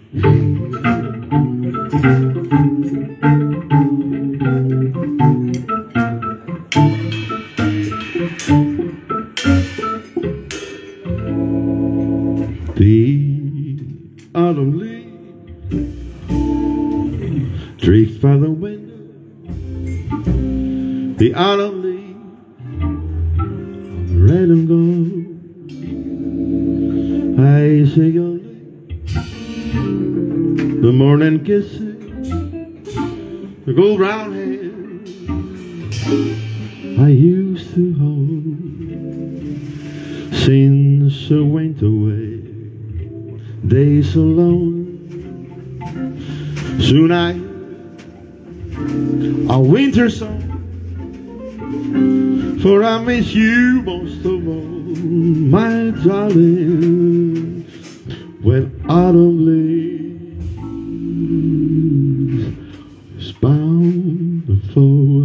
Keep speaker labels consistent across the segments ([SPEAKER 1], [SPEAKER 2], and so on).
[SPEAKER 1] Autumn leaves drifts by the window. The autumn leaves red and gold. I say only the morning kisses, the gold brown hair I used to hold. Since she went away, days alone. Soon a winter song, for I miss you most of all, my darling. When autumn leaves is bound to fall.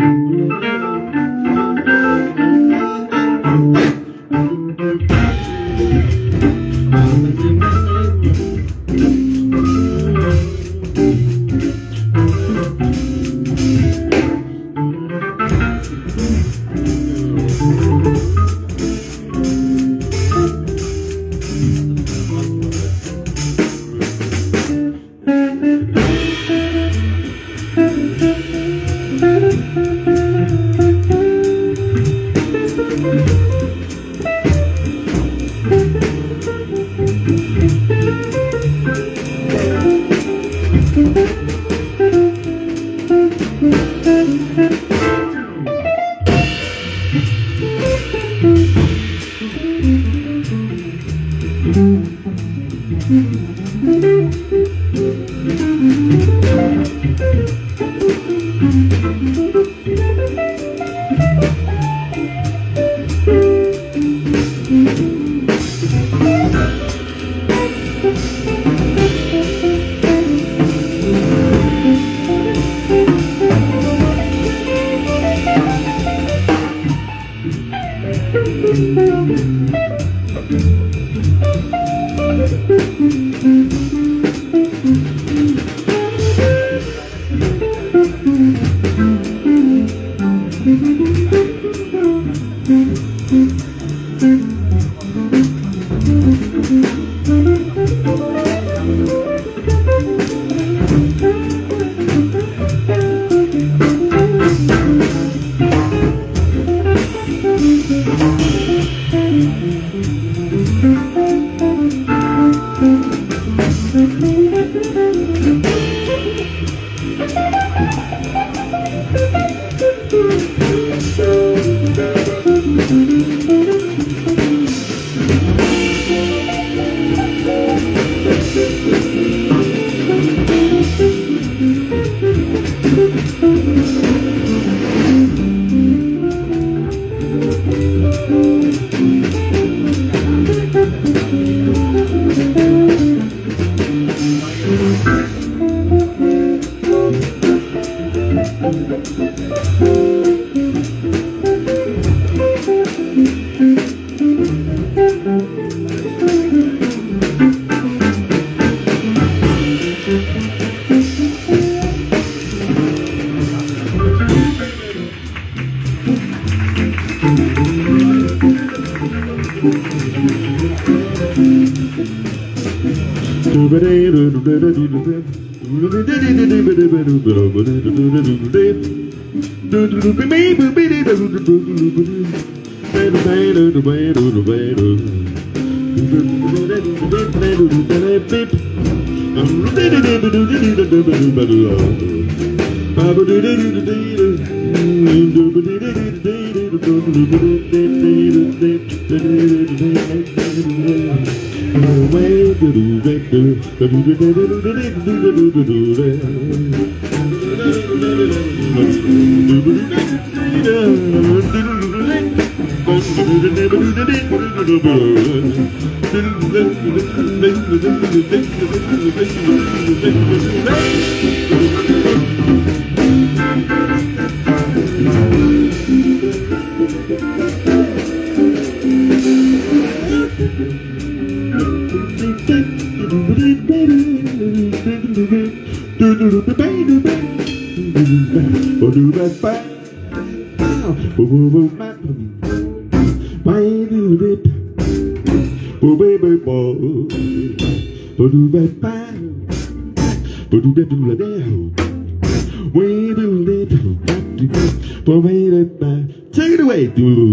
[SPEAKER 1] Take it away.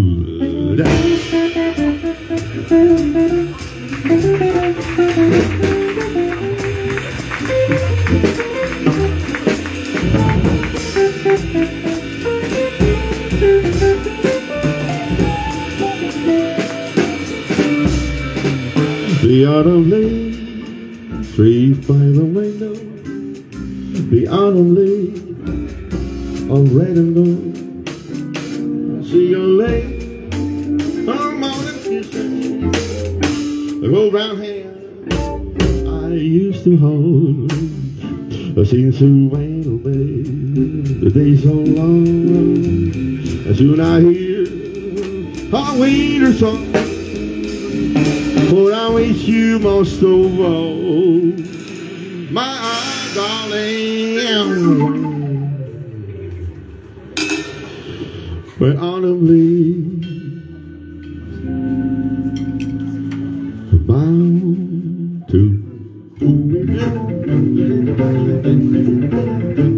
[SPEAKER 1] The autumn leaves, trees by the window. The autumn leaves are red and blue. See you late, come on and kiss me. The old brown hand I used to hold, seems to wait away. The day's so long, and soon I hear a winter song. But I wish you most of all, my darling. When autumn leaves are bound to